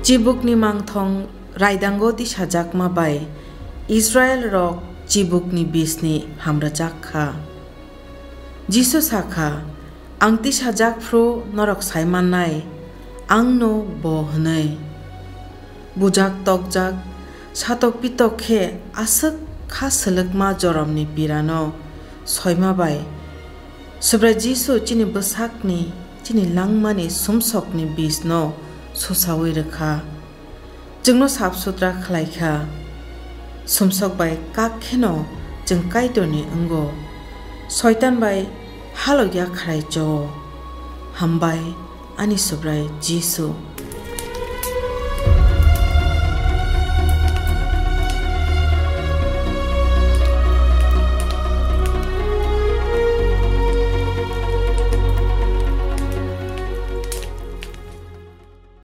Chibuk ni mangthong raidango ti sajak ma bai Israel rok chibuk ni bisni hamra jakha. Jisu sakha angti sajak fru norok saimanai angno bo hnai. Bujak tokjak satok pitok khe asuk kha selekma joromni pirano soima bai. Sobra Jisu chini bwsakni chini langmani sumsokni bisno susawi rekha. Jungno sap sutra khlaikha. Sumsok bai kakheno jung kaitoni ango. Soitan bai halogya kharai cho. Hambai ani sobrai Jisu.